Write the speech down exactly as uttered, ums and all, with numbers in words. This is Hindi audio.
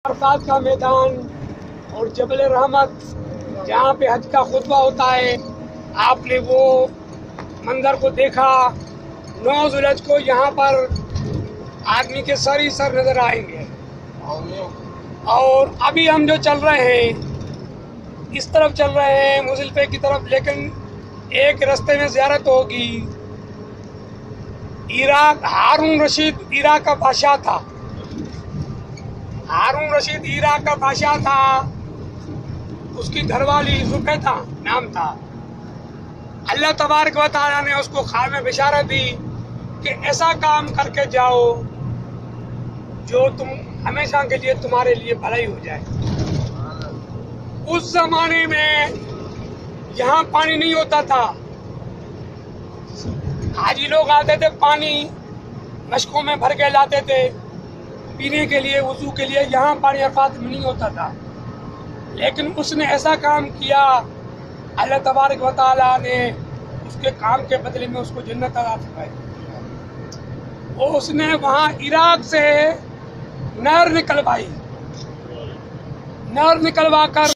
अरफात का मैदान और जबल रहमत जहाँ पे हज का खुतबा होता है, आपने वो मंजर को देखा। नौ जुलहज को यहाँ पर आदमी के सर ही सर नजर आएंगे। और अभी हम जो चल रहे हैं, इस तरफ चल रहे हैं मुजल्फे की तरफ, लेकिन एक रास्ते में ज़ियारत होगी। इराक हारून रशीद इराक का बादशाह था। हारून रशीद इराक का बादशाह था। उसकी घरवाली जुबैदा नाम था। अल्लाह तबारक व तआला ने उसको ख्वाब में बिशारत दी कि ऐसा काम करके जाओ जो तुम हमेशा के लिए तुम्हारे लिए भलाई हो जाए। उस जमाने में यहाँ पानी नहीं होता था। हाजी लोग आते थे, पानी मशकों में भर के लाते थे पीने के लिए, वजू के लिए। यहाँ पानी अरफात में नहीं होता था, लेकिन उसने ऐसा काम किया, अल्लाह तबारक व तआला ने उसके काम के बदले में उसको जन्नत अता फरमाई। और उसने वहाँ इराक से नहर निकलवाई। नहर निकलवा कर